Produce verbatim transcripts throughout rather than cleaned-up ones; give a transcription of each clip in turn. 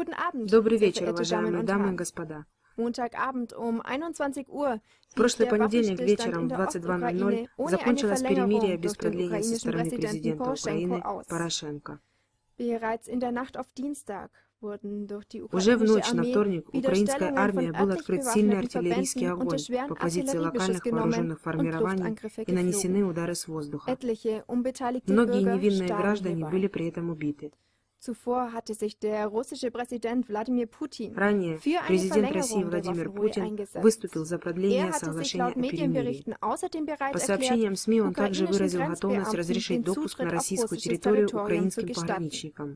Добрый вечер, уважаемые дамы и господа. В прошлый понедельник вечером в двадцать два ноль ноль закончилось перемирие без продления со стороны президента Украины Порошенко. Уже в ночь на вторник украинская армия был открыт сильный артиллерийский огонь по позиции локальных вооруженных формирований и нанесены удары с воздуха. Многие невинные граждане были при этом убиты. Ранее президент России Владимир Путин выступил за продление соглашения о перемирии. По сообщениям СМИ он также выразил готовность разрешить допуск на российскую территорию украинским пограничникам.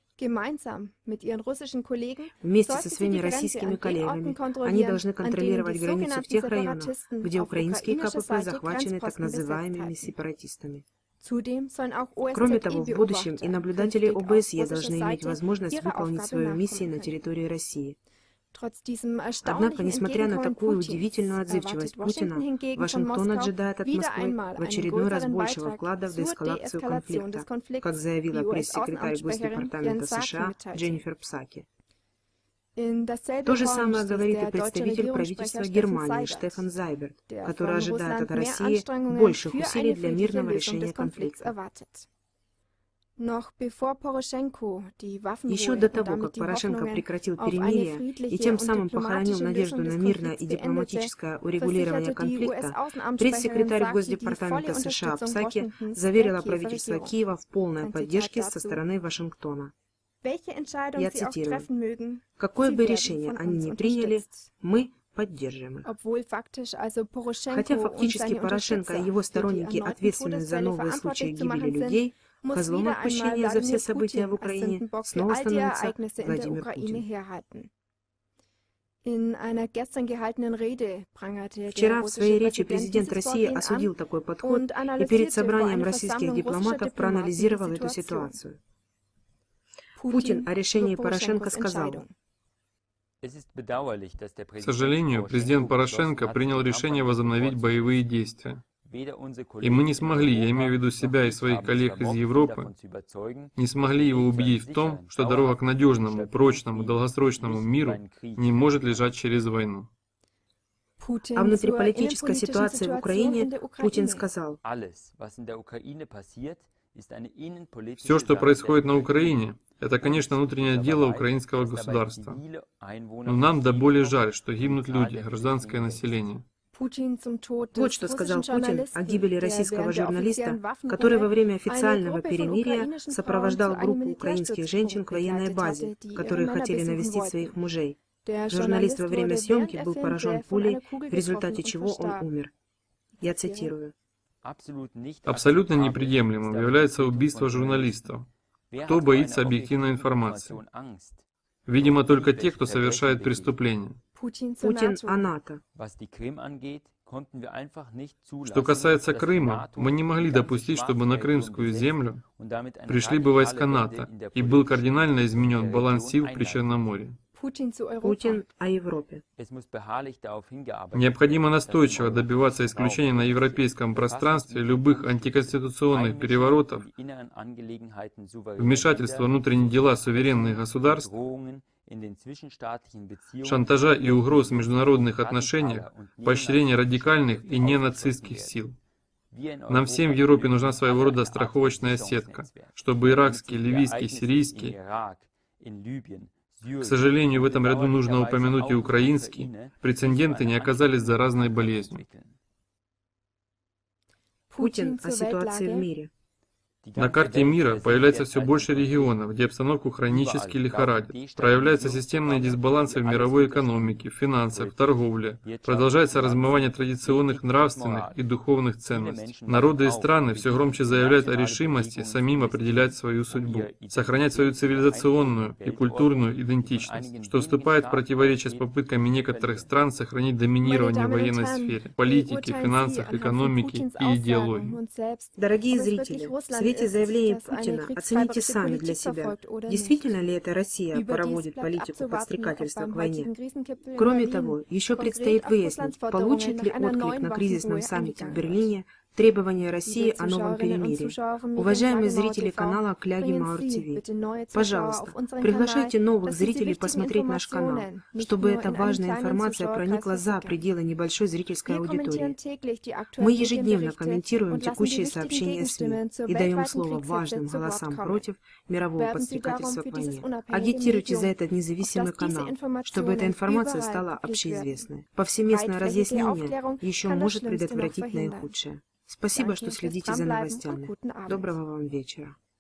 Вместе со своими российскими коллегами они должны контролировать границу в тех районах, где украинские КПП захвачены так называемыми сепаратистами. Кроме того, в будущем и наблюдатели ОБСЕ должны иметь возможность выполнить свою миссию на территории России. Однако, несмотря на такую удивительную отзывчивость Путина, Вашингтон ожидает от Москвы в очередной раз большего вклада в деэскалацию конфликта, как заявила пресс-секретарь Госдепартамента США Дженнифер Псаки. То же самое говорит и представитель правительства Германии Штефан Зайберт, который ожидает от России больших усилий для мирного решения конфликта. Еще до того, как Порошенко прекратил перемирие и тем самым похоронил надежду на мирное и дипломатическое урегулирование конфликта, пресс-секретарь Госдепартамента США Псаки заверила правительство Киева в полной поддержке со стороны Вашингтона. Я цитирую: «Какое бы решение они ни приняли, мы поддержим их». Хотя фактически Порошенко и его сторонники ответственны за новые случаи гибели людей, козлом отпущения за все события в Украине снова становится Владимир Путин. Вчера в своей речи президент России осудил такой подход и перед собранием российских дипломатов проанализировал эту ситуацию. Путин о решении Порошенко сказал: К сожалению, президент Порошенко принял решение возобновить боевые действия. И мы не смогли, я имею в виду себя и своих коллег из Европы, не смогли его убедить в том, что дорога к надежному, прочному, долгосрочному миру не может лежать через войну. О внутриполитической ситуации в Украине Путин сказал: «Все, что происходит на Украине, это, конечно, внутреннее дело украинского государства. Но нам до боли жаль, что гибнут люди, гражданское население». Вот что сказал Путин о гибели российского журналиста, который во время официального перемирия сопровождал группу украинских женщин к военной базе, которые хотели навестить своих мужей. Журналист во время съемки был поражен пулей, в результате чего он умер. Я цитирую: Абсолютно неприемлемым является убийство журналистов. Кто боится объективной информации? Видимо, только те, кто совершает преступления. Путин о НАТО. Что касается Крыма, мы не могли допустить, чтобы на крымскую землю пришли бы войска НАТО, и был кардинально изменен баланс сил в Причерноморье. Путин о Европе. Необходимо настойчиво добиваться исключения на европейском пространстве любых антиконституционных переворотов, вмешательства в внутренние дела суверенных государств, шантажа и угроз в международных отношениях, поощрения радикальных и ненацистских сил. Нам всем в Европе нужна своего рода страховочная сетка, чтобы иракский, ливийский, сирийский, к сожалению, в этом ряду нужно упомянуть и украинский, прецеденты не оказались заразной болезнью. Путин о ситуации в мире. На карте мира появляется все больше регионов, где обстановку хронически лихорадит. Проявляются системные дисбалансы в мировой экономике, в финансах, в торговле. Продолжается размывание традиционных нравственных и духовных ценностей. Народы и страны все громче заявляют о решимости самим определять свою судьбу, сохранять свою цивилизационную и культурную идентичность, что вступает в противоречие с попытками некоторых стран сохранить доминирование в военной сфере, политике, финансах, экономике и идеологии. Дорогие зрители, в свете заявления Путина оцените сами для себя, действительно ли это Россия проводит политику подстрекательства к войне. Кроме того, еще предстоит выяснить, получит ли отклик на кризисном саммите в Берлине Требования России о новом перемирии. Уважаемые зрители канала Кляги Маур ТВ, пожалуйста, приглашайте новых зрителей посмотреть наш канал, чтобы эта важная информация проникла за пределы небольшой зрительской аудитории. Мы ежедневно комментируем текущие сообщения СМИ и даем слово важным голосам против мирового подстрекательства к войне. Агитируйте за этот независимый канал, чтобы эта информация стала общеизвестной. Повсеместное разъяснение еще может предотвратить наихудшее. Спасибо, что следите за новостями. Доброго вам вечера.